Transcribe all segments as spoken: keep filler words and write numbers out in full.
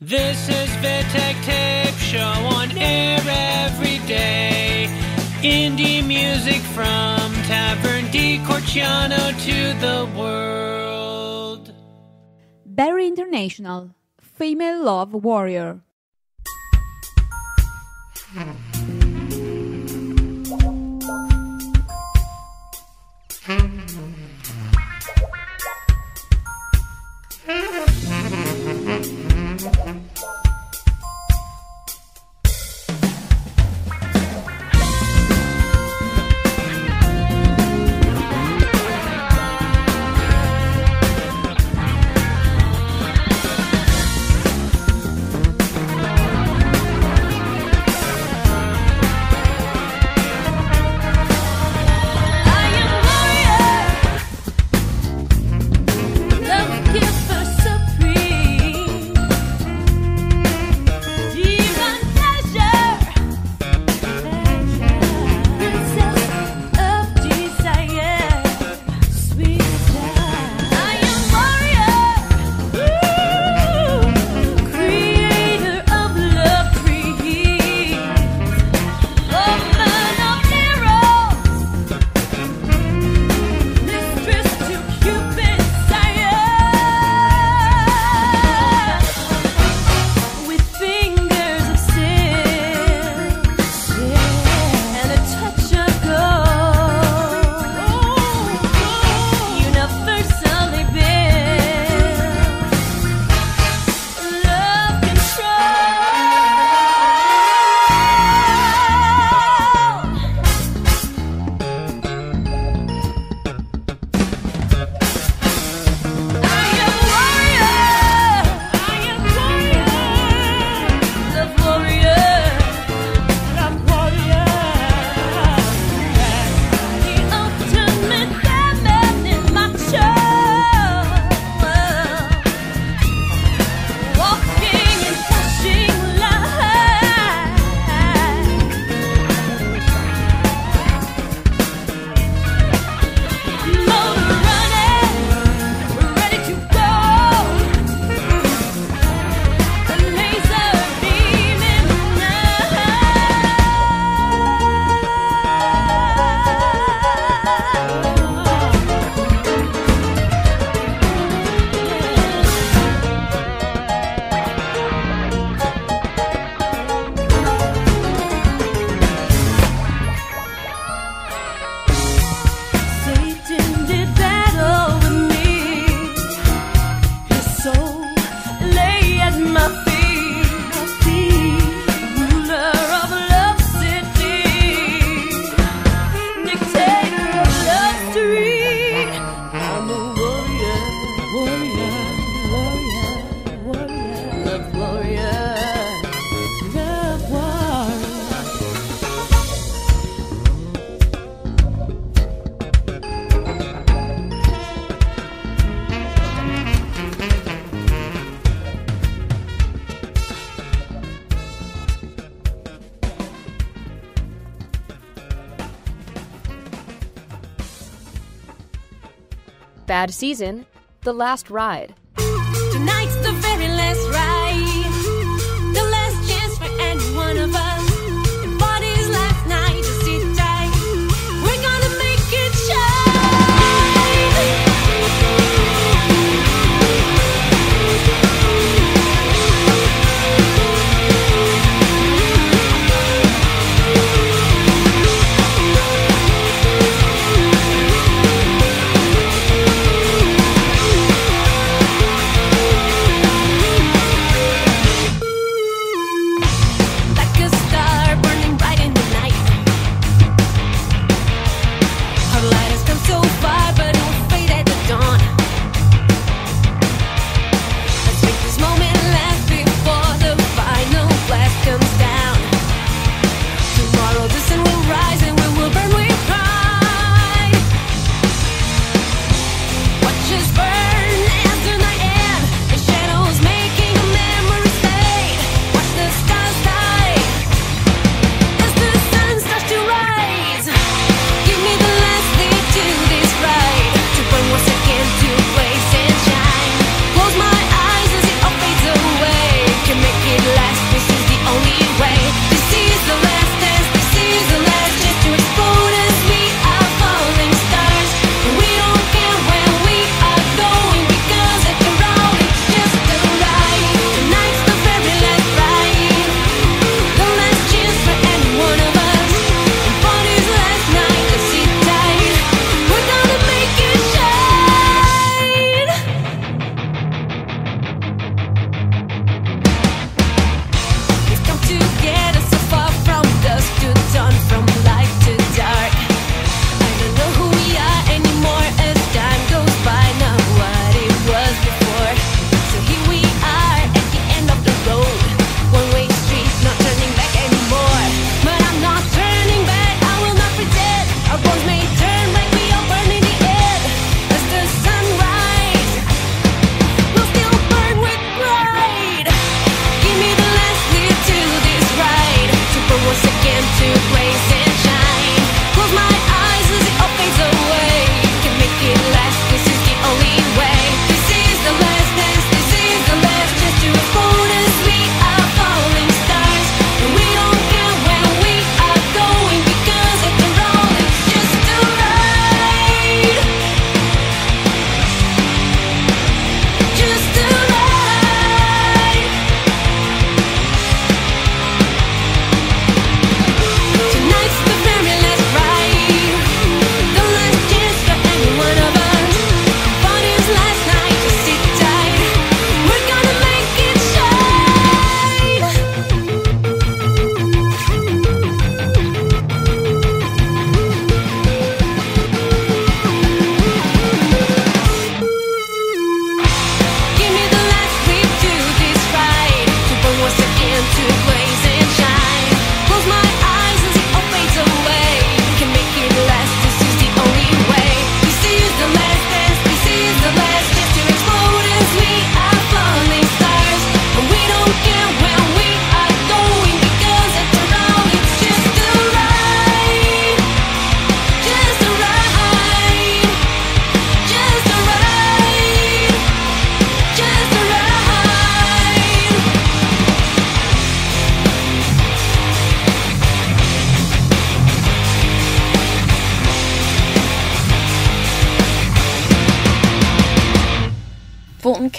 This is Vitek Tape Show on air every day. Indie music from Tavern di Corciano to the world. Barry International, Female Love Warrior. Bad Season, The Last Ride. Tonight's the very last ride, the last chance for any one of us. And party's last night, just sit tight. We're gonna make it shine.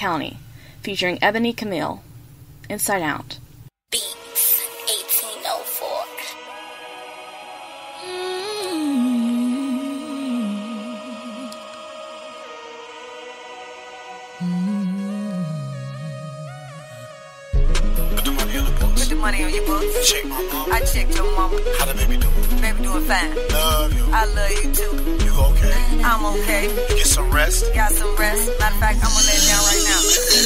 County, featuring Ebony Camille, Inside Out. Beats eighteen oh four. Put the money on the books. Put the money on your books. Check my mom. I checked your mama. How the baby do? Baby doing fine. Love you. I love you too. You okay? I'm okay. You get some rest? Got some rest. Matter of fact, I'm gonna lay it down right now.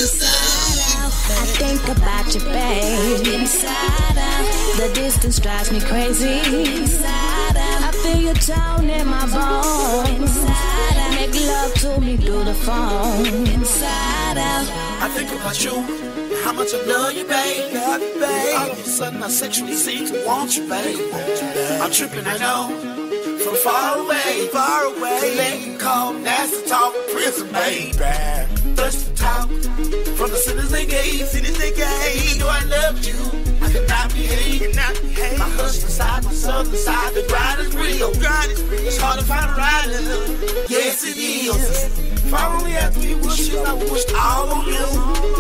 Inside out, I think about you, babe. Inside out, the distance drives me crazy. Inside out, I feel your tone in my bones. Inside out, make love to me through the phone. Inside out, I think about you, how much I love you, babe. Love you, babe. All of a sudden I sexually seem to want you, babe. I'm tripping, I know. From far away, far away. To let you call, nasty talk, prison, babe. Thirsty talk, from the sinners they gave, sinners they gave. You know I love you, I cannot behave, cannot behave. My husband side, my southern side, the grind is real, grind is real. It's hard to find a rider, yes it is. If I only had three wishes, I wished all on you.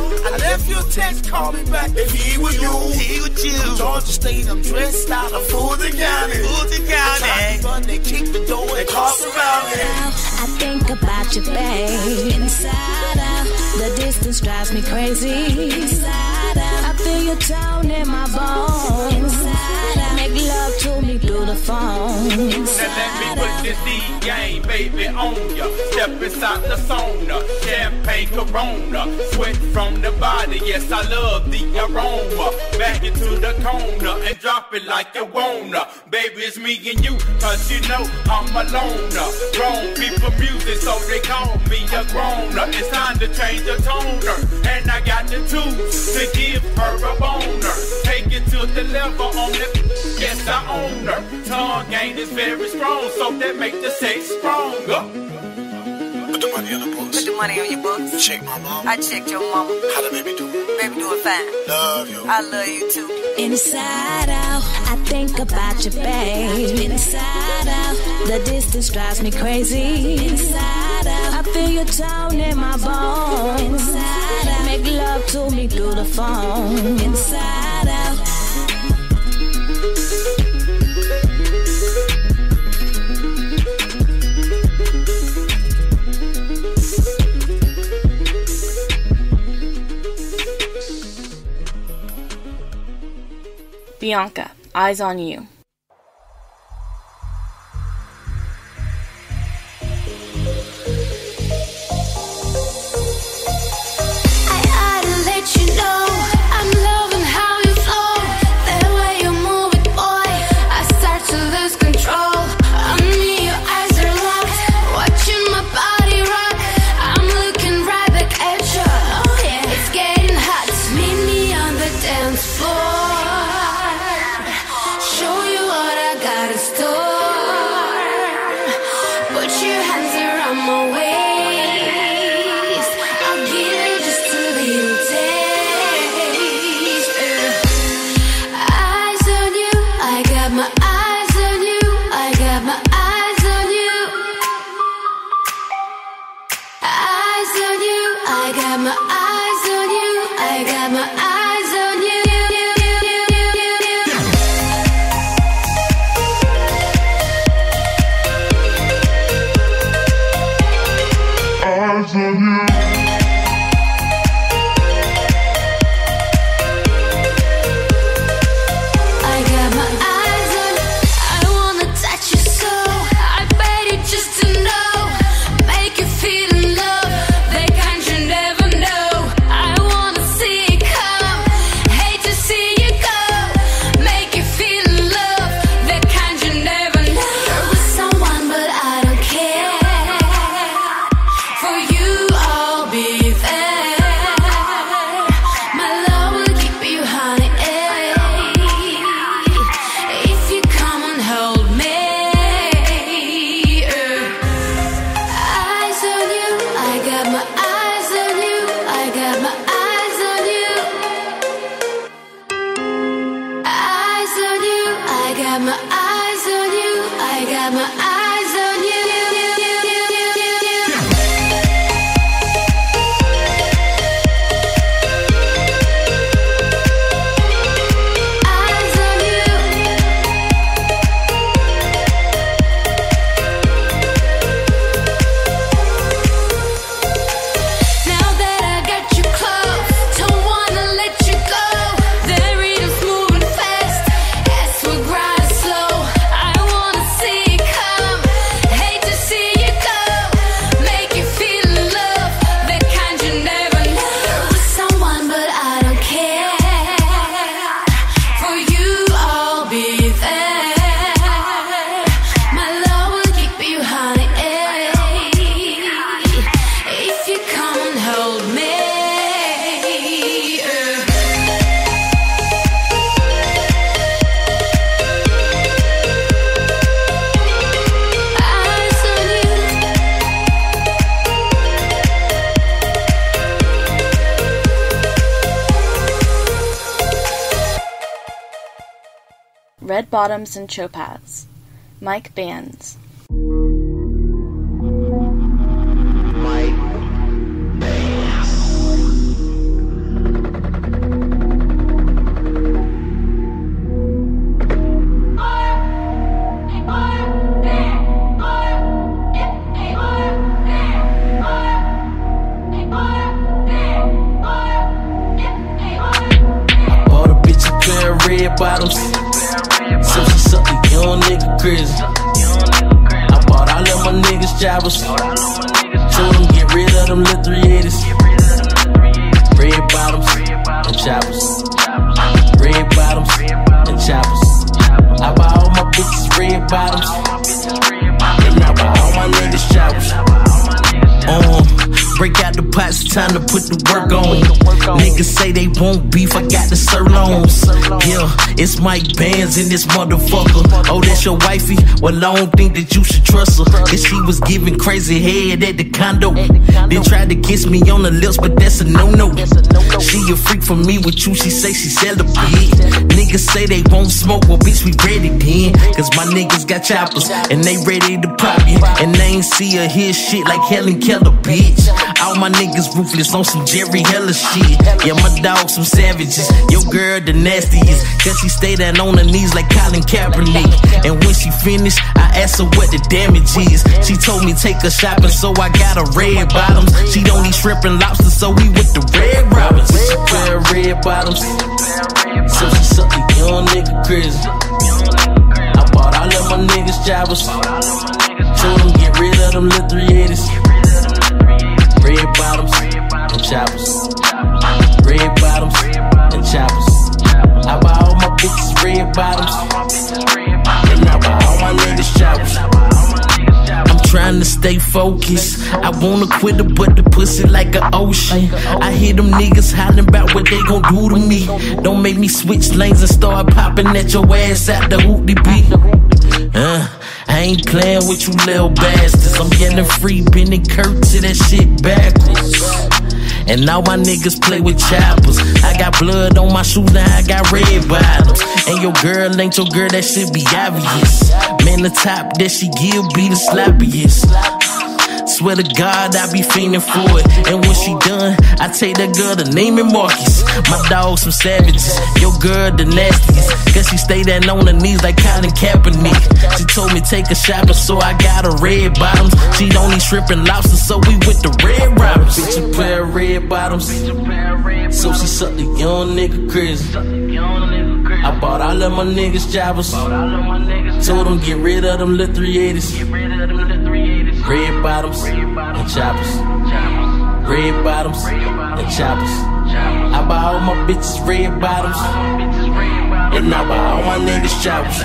I left your text, call me back. If he was you, he was you. Georgia State, I'm dressed out, I'm Fulton County, Fulton County. But they kick the door and toss around me. I think about you, babe. Inside out, the distance drives me crazy. Inside out, I feel your tone in my bones. Inside out, make love to me through the phone. Inside now let me put this D game, baby, on ya. Step inside the sauna, champagne Corona, sweat from the body. Yes, I love the aroma. Back into the corner and drop it like you wanna. Baby, it's me and you, cause you know I'm a loner. Grown people music, so they call me a groaner. It's time to change the toner, and I got the tools to give her a boner. Take it to the level on the, yes, I own her. Tongue game is very strong, so that make the sex stronger. Put the money on the books. Put the money on your books. Check my mom. I checked your mama. How the baby do? Baby doing fine. Love you. I love you too. Inside out, I think about you, babe. Inside out, the distance drives me crazy. Inside out, I feel your tone in my bones. Inside out, make love to me through the phone. Inside out. Bianca, Eyes on You. Red Bottoms and Chopads. Mike Bands. Red bottoms, so she sucked a young nigga crazy. I bought all of my niggas jobbers, told them get rid of them little three eighties. Red bottoms and choppers, red bottoms and choppers. I buy all my bitches red bottoms, and I buy all my niggas choppers. Um, break out the pots, time to put the work on. Niggas say they won't beef, I got the sirloins. Yeah, it's Mike Bands in this motherfucker. Oh, that's your wifey? Well, I don't think that you should trust her, cause she was giving crazy head at the condo. Then tried to kiss me on the lips, but that's a no-no. She a freak for me with you, she say she celibate. Niggas say they won't smoke, well bitch we ready then, cause my niggas got choppers, and they ready to pop you. And they ain't see her hear shit like Helen Keller, bitch. All my niggas ruthless on some Jerry Heller shit. Yeah, my dogs some savages, your girl the nastiest, cause she stay down on her knees like Colin Kaepernick. And when she finished, I asked her what the damage is. She told me take her shopping, so I got her red bottoms. She don't eat shrimp and lobster, so we with the red robins. She wear red bottoms, so she sucked a young nigga crazy. I bought all of my niggas jobbers, told them get rid of them little three eighties. Red bottoms and choppers, red bottoms and choppers. I buy all my bitches red bottoms, and I buy all my niggas choppers. I'm trying to stay focused, I wanna quit her, but the pussy like an ocean. I hear them niggas hollering about what they gon' do to me. Don't make me switch lanes and start popping at your ass at the hoopty beat. Uh, I ain't playing with you little bastards. I'm getting free, bending Kurt to that shit backwards. And now my niggas play with choppers. I got blood on my shoes, now I got red bottoms. And your girl ain't your girl, that shit be obvious. Man, the top that she give be the sloppiest. Swear to God, I be fiending for it. And when she done, I take that girl to name it Marcus. My dogs some savages, your girl the nastiest, cause she stay down on her knees like Colin Kaepernick. She told me take a shopping, so I got her red bottoms. She don't eat shrimp and lobster, so we with the red robins. Bitch, a pair of red bottoms, so she sucked a young nigga crazy. I bought all of my niggas jobbers, told them get rid of them little three eighties. Red bottoms and choppers, red bottoms and choppers. I buy all my bitches red bottoms, and I buy all my niggas choppers.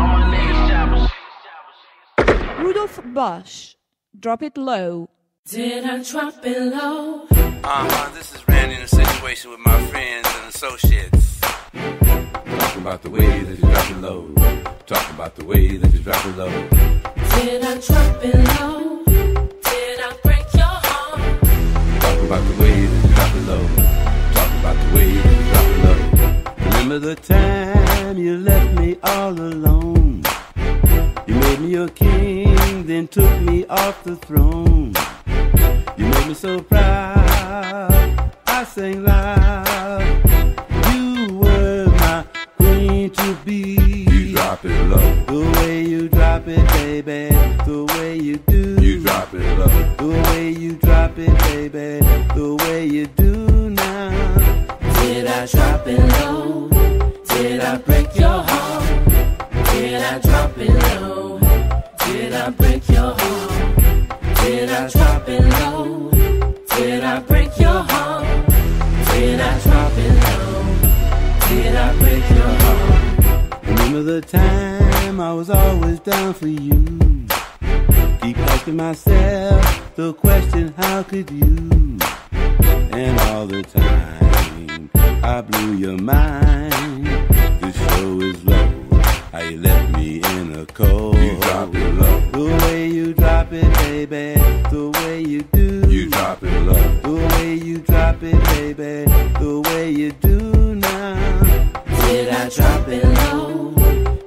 Rudolph Bush, Drop It Low. Did I drop it low? Uh-huh, this is Randy in a situation with my friends and associates. Talk about the way that you drop it low. Talk about the way that you drop it low. Did I drop it low? Did I break your heart? Talk about the way that you drop it low. Talk about the way that you drop it low. Remember the time you left me all alone? You made me your king, then took me off the throne. You made me so proud, I sang loud. You were my queen to be. You drop it low. The way you drop it, baby, the way you do. You drop it low. The way you drop it, baby, the way you do now. Did I drop it low? Did I break your heart? Did I drop it low? Did I break your heart? Did I drop it low? Did I break your heart? Did I drop it low? Did I break your heart? Remember the time I was always down for you. Keep asking myself the question, how could you? And all the time I blew your mind. This show is low. How you left me in a cold. You drop it low. The way you drop it, baby, the way you do. You drop it low. The way you drop it, baby, the way you do now. Did I drop it low?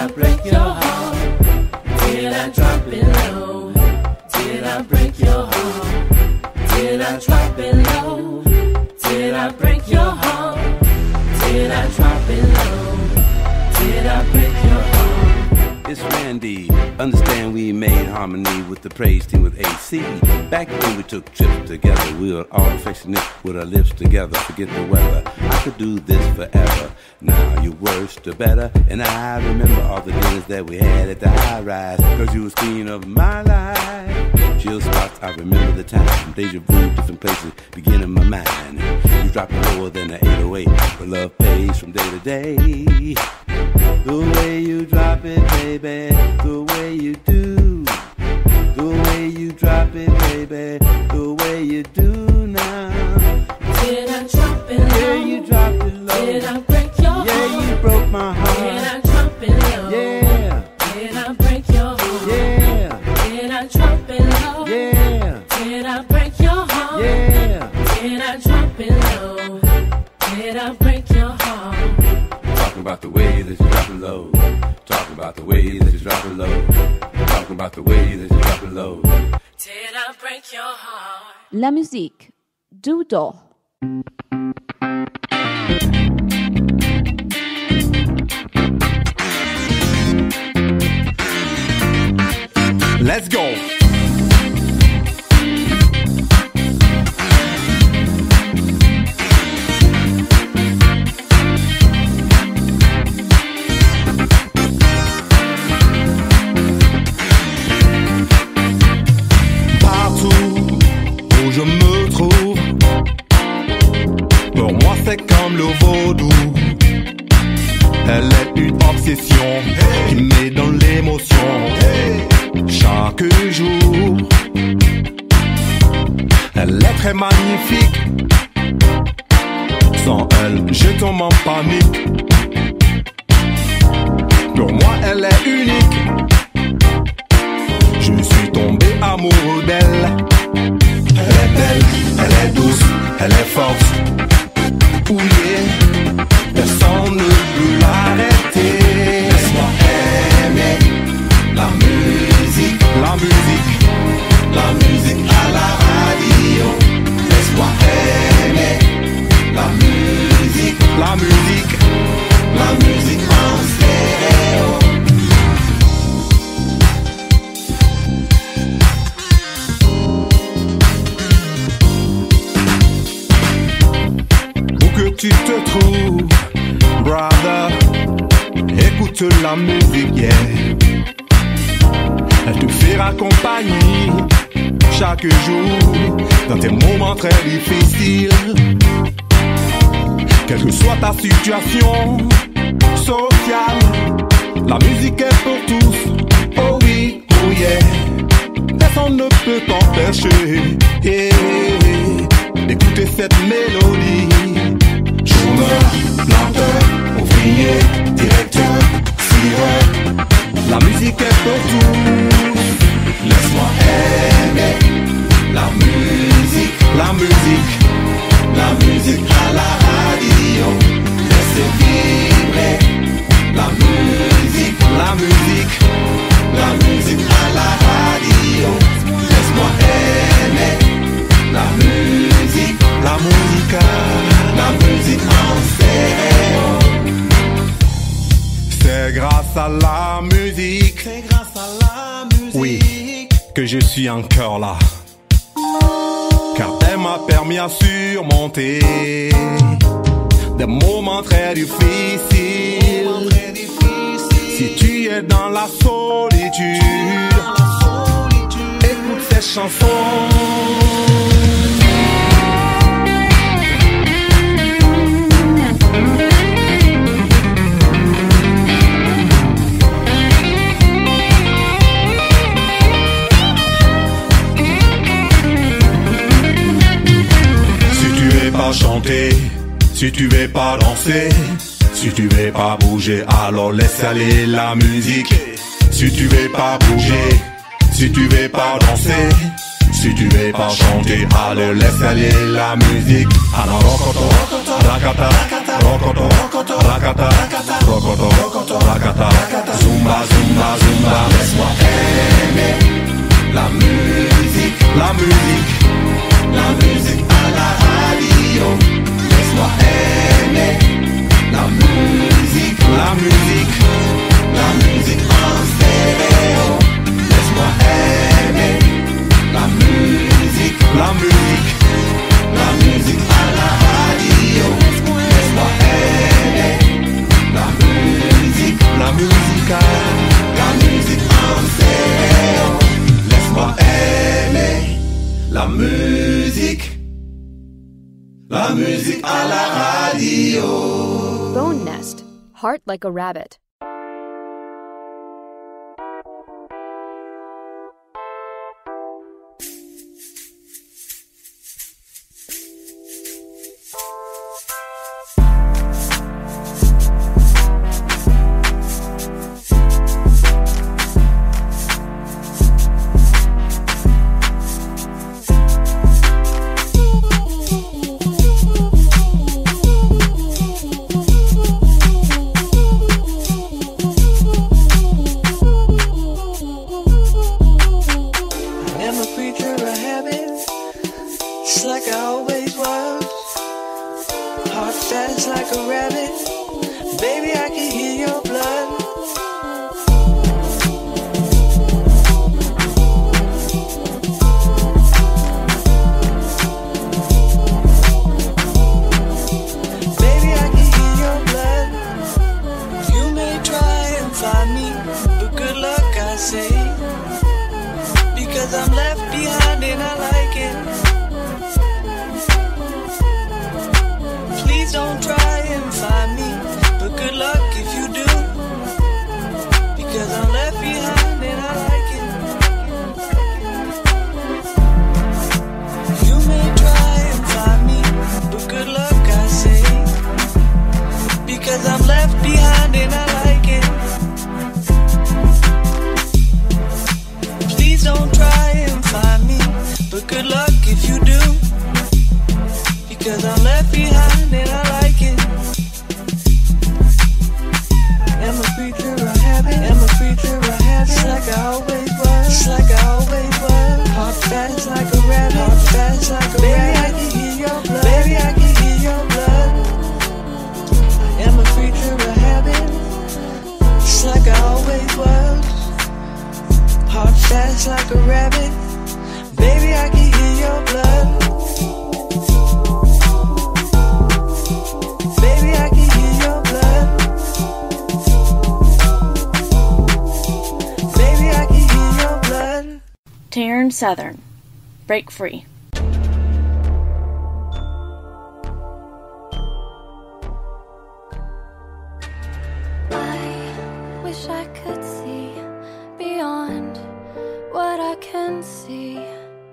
I break your heart? Did I drop it low? Did I break your heart? Did I drop it low? Did I break your heart? Did I drop it low? Did I break your heart? It's Randy. Understand we made harmony with the praise team with A C. Back when we took trips together, we were all affectionate with our lips together. Forget the weather. I could do this forever. Now you worse the better. And I remember all the dinners that we had at the high rise. Cause you was queen of my life. Chill spots, I remember the time. Deja vu, different places begin in my mind. You drop it lower than the eight oh eight. But love pays from day to day. The way you drop it, baby, the way you do. The way you drop it, baby, the way you do now. Did I drop it low? Yeah, you dropped it low. Did I break your heart? Yeah, you broke my heart. Did I drop it low? Yeah. Did I break your heart? Yeah. Did I drop it low? Yeah. Did I break your heart? Yeah. Did I drop it low? Did I break your heart? Talking about the way that you drop it low. Talking about the way that you drop it low. Talking about the way that you drop it low. Did I break your heart? La musique. Do do. Let's go. Je me trouve, pour moi c'est comme le vaudou. Elle est une obsession qui me donne l'émotion chaque jour. Elle est très magnifique, sans elle je tombe en panique. Pour moi elle est unique, je suis tombé amoureux d'elle. Elle est belle, elle est douce, elle est forte. Ouh yeah, personne ne peut l'arrêter. Laisse-moi aimer la musique, la musique, la musique à la radio. Laisse-moi aimer la musique, la musique, la musique en stéréo. Tu te trouves, brother, écoute la musique, yeah. Elle te fera compagnie chaque jour dans tes moments très difficiles. Quelle que soit ta situation sociale, la musique est pour tous, oh oui, oh yeah. Personne ne peut t'empêcher, yeah, d'écouter cette mélodie. Chômeur, planteur, ouvrier, directeur, sirop. La musique est pour tous. Laisse-moi aimer la musique, la musique, la musique à la radio. Laissez vibrer la musique, la musique, la musique à la radio. Laisse-moi aimer la musique, la musique, la musique en stéréo. C'est grâce à la musique, c'est grâce à la musique, oui, que je suis encore là. Car elle m'a permis à surmonter des moments très difficiles. Si tu es dans la solitude, écoute ces chansons. Pas chanter, si tu veux pas danser, si tu veux pas bouger, alors laisse aller la musique. Si tu veux pas bouger, si tu veux pas danser, si tu veux pas chanter, alors laisse aller la musique. Alors rokoto, rakata, rokoto, rakata, rokoto, rakata, zoom. Bone Nest, Heart Like a Rabbit. Southern, Break Free. I wish I could see beyond what I can see.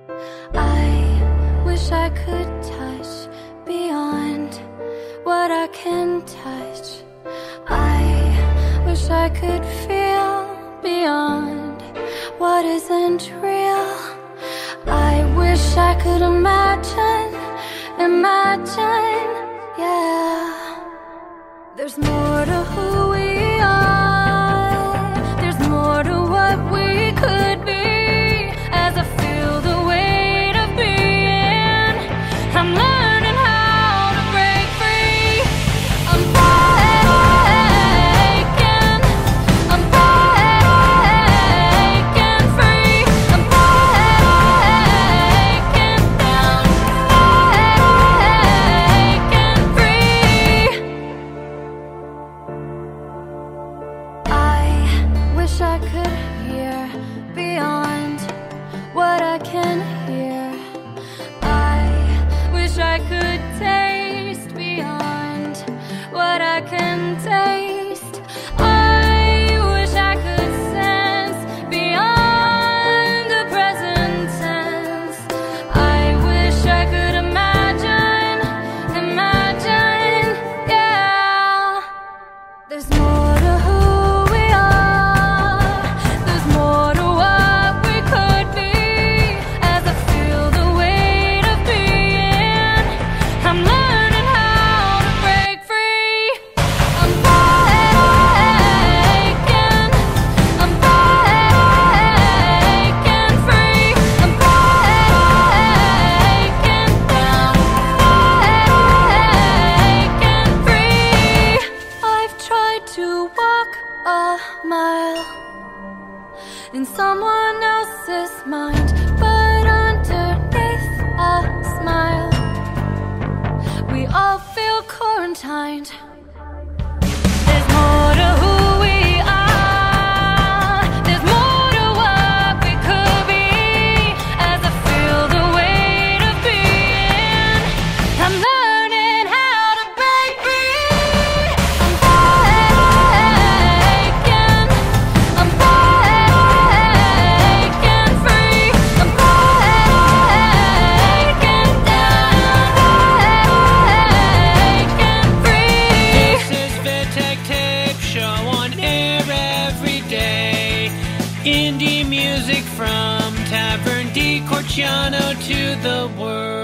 I wish I could touch beyond what I can touch. I wish I could feel beyond what isn't real. I wish I could imagine, imagine, yeah. There's more to who we are. There's more to what we could be. As I feel the weight of being, I'm learning how to break free. I'm breaking, I'm breaking free. I'm breaking down, breaking free. I wish I could hear beyond what I can hear. I wish I could taste beyond what I can taste. I wish I could sense beyond the present tense. I wish I could imagine, imagine, yeah. There's more to who we are. There's more to what we could be. As I feel the weight of being, I'm learning how to break free. I'm breaking, I'm breaking free. I'm breaking down, breaking free. I've tried to walk a mile in someone else's mind, but underneath a smile, we all feel quarantined. There's more to who we are. There's more to what we could be. As I feel the weight of being, I'm learning how to break free. DiCorciano to the world.